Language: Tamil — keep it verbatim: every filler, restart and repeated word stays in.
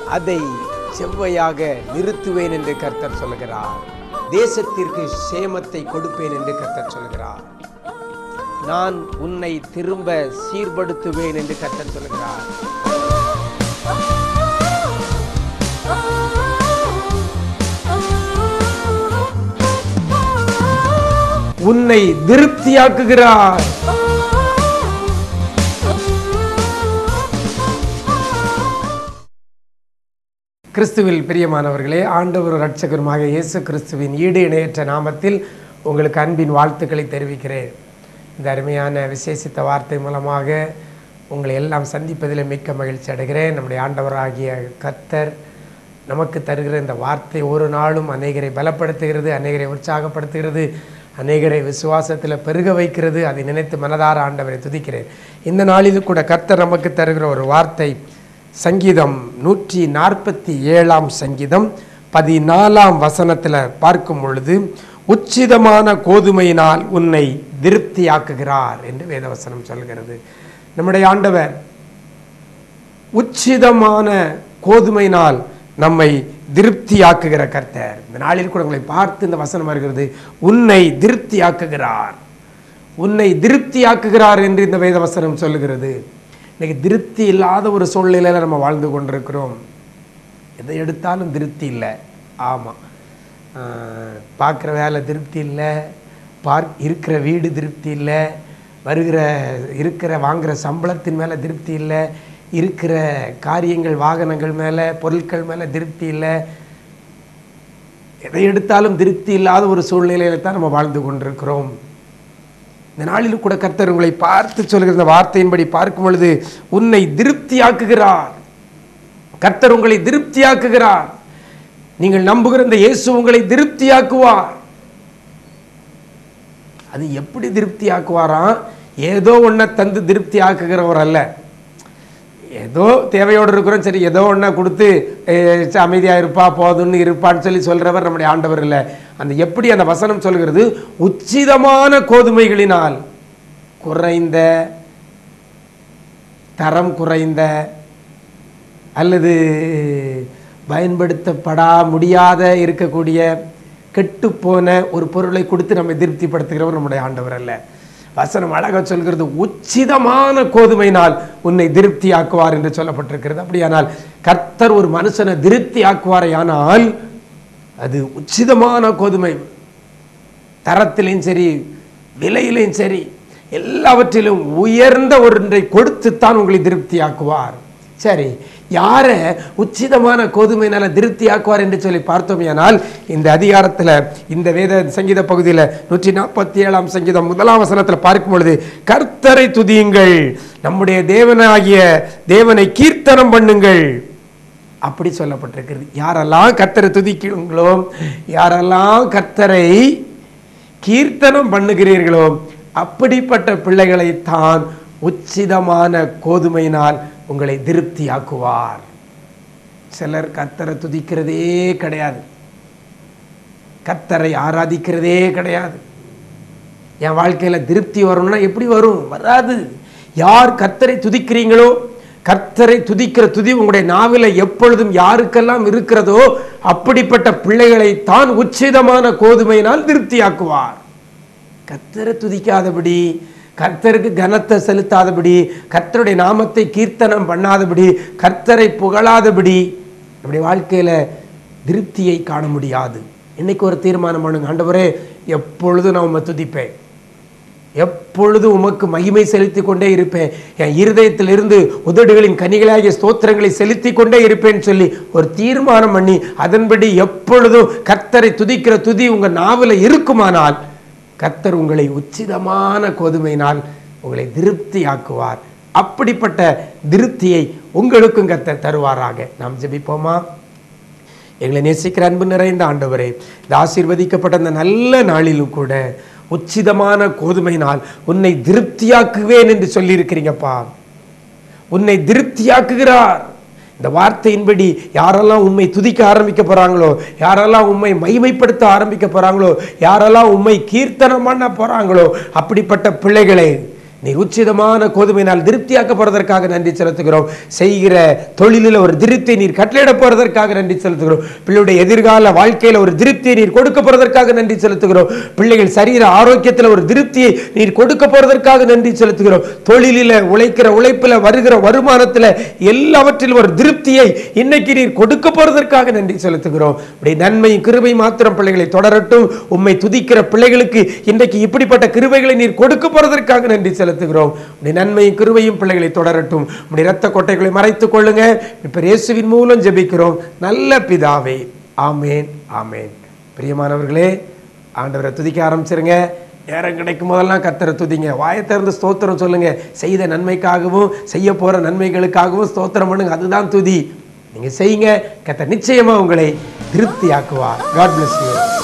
அதை செவ்வையாக நிறுத்துவேன் என்று கர்த்தர் சொல்கிறார். தேசத்திற்கு சேமத்தை கொடுப்பேன் என்று கர்த்தர் சொல்கிறார். நான் உன்னை திரும்ப சீர்படுத்துவேன் என்று கர்த்தர் சொல்கிறார். உன்னை திருப்தியாக்குகிறார். கிறிஸ்துவில் பிரியமானவர்களே, ஆண்டவர் இரட்சகருமாக இயேசு கிறிஸ்துவின் ஈடு இணையற்ற நாமத்தில் உங்களுக்கு அன்பின் வாழ்த்துக்களை தெரிவிக்கிறேன். இந்த அருமையான விசேஷித்த வார்த்தை மூலமாக உங்களை எல்லாம் சந்திப்பதில் மிக்க மகிழ்ச்சி அடைகிறேன். நம்முடைய ஆண்டவராகிய கர்த்தர் நமக்கு தருகிற இந்த வார்த்தை ஒரு நாளும் அநேகரை பலப்படுத்துகிறது, அநேகரை உற்சாகப்படுத்துகிறது, அநேகரை விசுவாசத்தில் பெருக வைக்கிறது. அதை நினைத்து மனதார ஆண்டவரை துதிக்கிறேன். இந்த நாளில் கூட கர்த்தர் நமக்கு தருகிற ஒரு வார்த்தை சங்கீதம் நூற்றி நாற்பத்தி ஏழாம் சங்கீதம் பதினாலாம் வசனத்தில் பார்க்கும் பொழுது, உச்சிதமான கோதுமையினால் உன்னை திருப்தியாக்குகிறார் என்று வேதவசனம் சொல்கிறது. நம்முடைய ஆண்டவர் உச்சிதமான கோதுமையினால் நம்மை திருப்தியாக்குகிற கர்த்தர். இந்த நாளில் கூட உங்களை பார்த்து இந்த வசனம் வருகிறது, உன்னை திருப்தியாக்குகிறார், உன்னை திருப்தியாக்குகிறார் என்று இந்த வேதவசனம் சொல்லுகிறது. இன்னைக்கு திருப்தி இல்லாத ஒரு சூழ்நிலையில் நம்ம வாழ்ந்து கொண்டிருக்கிறோம். எதை எடுத்தாலும் திருப்தி இல்லை. ஆமாம், பார்க்குற வேலை திருப்தி இல்லை, பார்க் இருக்கிற வீடு திருப்தி இல்லை, வருகிற இருக்கிற வாங்குகிற சம்பளத்தின் மேலே திருப்தி இல்லை, இருக்கிற காரியங்கள் வாகனங்கள் மேலே பொருட்கள் மேலே திருப்தி இல்லை. எதை எடுத்தாலும் திருப்தி இல்லாத ஒரு சூழ்நிலையில் தான் நம்ம வாழ்ந்து கொண்டிருக்கிறோம். இந்த நாளில் கூட கர்த்தர் உங்களை பார்த்து சொல்கிற இந்த வார்த்தையின்படி பார்க்கும் பொழுது, உன்னை திருப்தியாக்குகிறார். கர்த்தர் உங்களை திருப்தியாக்குகிறார். நீங்கள் நம்புகிற இந்த இயேசு உங்களை திருப்தியாக்குவார். அது எப்படி திருப்தியாக்குவாராம்? ஏதோ ஒன்றை தந்து திருப்தி ஆக்குகிறவர் அல்ல. ஏதோ தேவையோடு இருக்கிறோம், சரி ஏதோ ஒன்றை கொடுத்து அமைதியாக இருப்பா போதும்னு இருப்பான்னு சொல்லி சொல்கிறவர் நம்முடைய ஆண்டவர் இல்லை. அந்த எப்படி அந்த வசனம் சொல்கிறது, உச்சிதமான கோதுமைகளினால், குறைந்த தரம் குறைந்த அல்லது பயன்படுத்தப்படா முடியாத இருக்கக்கூடிய கெட்டுப்போன ஒரு பொருளை கொடுத்து நம்மை திருப்திப்படுத்துகிறவர் நம்முடைய ஆண்டவர் அல்ல. வசனம் அழகாக சொல்கிறது, உச்சிதமான கோதுமையினால் உன்னை திருப்தி ஆக்குவார் என்று சொல்லப்பட்டிருக்கிறது. அப்படியானால் கர்த்தர் ஒரு மனுஷனை திருப்தி ஆக்குவாரே ஆனால் அது உச்சிதமான கோதுமை, தரத்திலையும் சரி விலையிலையும் சரி எல்லாவற்றிலும் உயர்ந்த ஒன்றை கொடுத்துத்தான் உங்களை திருப்தி ஆக்குவார். சரி, யாரை உச்சிதமான கோதுமையினால திருப்தி ஆக்குவார் என்று சொல்லி பார்த்தோமையானால், இந்த அதிகாரத்தில் இந்த வேத சங்கீத பகுதியில் நூற்றி நாற்பத்தி ஏழாம் சங்கீதம் முதலாம் வசனத்தில் பார்க்கும் பொழுது, கர்த்தரை துதியுங்கள், நம்முடைய தேவனாகிய தேவனை கீர்த்தனம் பண்ணுங்கள் அப்படி சொல்லப்பட்டிருக்கிறது. யாரெல்லாம் கர்த்தரை துதிக்கிறீங்களோ, யாரெல்லாம் கர்த்தரை கீர்த்தனம் பண்ணுகிறீர்களோ அப்படிப்பட்ட பிள்ளைகளை தான் உச்சிதமான கோதுமையினால் உங்களை திருப்தி ஆக்குவார். சிலர் கர்த்தரை துதிக்கிறதே கிடையாது, கர்த்தரை ஆராதிக்கிறதே கிடையாது. என் வாழ்க்கையில் திருப்தி வரணும்னா எப்படி வரும்? வராது. யார் கர்த்தரை துதிக்கிறீங்களோ, கர்த்தரை துதிக்கிற துதி உங்களுடைய நாவில எப்பொழுதும் யாருக்கெல்லாம் இருக்கிறதோ அப்படிப்பட்ட பிள்ளைகளை தான் உச்சிதமான கோதுமையினால் திருப்தியாக்குவார். கர்த்தரை துதிக்காதபடி, கர்த்தருக்கு கனத்தை செலுத்தாதபடி, கர்த்தருடைய நாமத்தை கீர்த்தனம் பண்ணாதபடி, கர்த்தரை புகழாதபடி நம்முடைய வாழ்க்கையில திருப்தியை காண முடியாது. இன்னைக்கு ஒரு தீர்மானம் பண்ணுங்க, ஆண்டவரே எப்பொழுதும் நான் உம்மை துதிப்பேன், எப்பொழுதும் உமக்கு மகிமை செலுத்தி கொண்டே இருப்பேன், என் இருதயத்திலிருந்து உதடுகளின் கனிகளாகிய ஸ்தோத்திரங்களை செலுத்தி கொண்டே இருப்பேன்னு சொல்லி ஒரு தீர்மானம் பண்ணி அதன்படி எப்பொழுதும் கர்த்தரை துதிக்கிற துதி உங்க நாவில் இருக்குமானால் கர்த்தர் உங்களை உச்சிதமான கோதுமையினால் உங்களை திருப்தி ஆக்குவார். அப்படிப்பட்ட திருப்தியை உங்களுக்கும் கர்த்தர் தருவாராக. நாம் ஜெபிப்போமா? எங்களை நேசிக்கிற அன்பு நிறைந்த ஆண்டவரே, இந்த ஆசீர்வதிக்கப்பட்ட அந்த நல்ல நாளிலும் கூட உச்சிதமான கோதுமையினால் உன்னை திருப்தியாக்குவேன் என்று சொல்லி இருக்கிறீங்கப்பா. உன்னை திருப்தியாக்குகிறார். இந்த வார்த்தையின்படி யாரெல்லாம் உம்மை துதிக்க ஆரம்பிக்க போறாங்களோ, யாரெல்லாம் உம்மை மகிமைப்படுத்த ஆரம்பிக்க போறாங்களோ, யாரெல்லாம் உம்மை கீர்த்தனம் பண்ண போறாங்களோ அப்படிப்பட்ட பிள்ளைகளை நீர் உச்சிதமான கோதுமையினால் திருப்தியாக்க போறதற்காக நன்றி செலுத்துகிறோம். செய்கிற தொழிலில் ஒரு திருப்தியை நீர் கட்டளையிட போறதற்காக நன்றி செலுத்துகிறோம். பிள்ளையுடைய எதிர்கால வாழ்க்கையில் ஒரு திருப்தியை நீர் கொடுக்க போறதற்காக நன்றி செலுத்துகிறோம். பிள்ளைகள் சரீர ஆரோக்கியத்தில் ஒரு திருப்தியை நீர் கொடுக்க போறதற்காக நன்றி செலுத்துகிறோம். தொழிலில் உழைக்கிற உழைப்பில் வருகிற வருமானத்தில் எல்லாவற்றிலும் ஒரு திருப்தியை இன்னைக்கு நீர் கொடுக்க போறதற்காக நன்றி செலுத்துகிறோம். இப்படி நன்மை கிருபை மாத்திரம் பிள்ளைகளை தொடரட்டும். உம்மை துதிக்கிற பிள்ளைகளுக்கு இன்றைக்கு இப்படிப்பட்ட கிருபைகளை நீர் கொடுக்க போறதற்காக நன்றி செலுத்துகிறோம். உடைய நன்மையும் கிருபையும் பிள்ளைகளை தொடரட்டும். உடைய இரத்த கொட்டைகளை மறைத்துக் கொள்ளுங்க. இப்ப இயேசுவின் மூலம் ஜெபிக்கிறோம் நல்ல பிதாவே, ஆமேன் ஆமேன். பிரியமானவர்களே, ஆண்டவரை துதிக்க ஆரம்பிச்சிருங்க. நேரம் கிடைக்கும் போதெல்லாம் கர்த்தரை துதிங்க. வாயை திறந்து ஸ்தோத்திரம் சொல்லுங்க. செய்த நன்மைக்காகவும் செய்ய போற நன்மைகளுக்காகவும் ஸ்தோத்திரம் பண்ணுங்க. அதுதான் துதி. நீங்க செய்யுங்க. கர்த்தர் நிச்சயமா உங்களை திருப்தியாக்குவார். God bless you.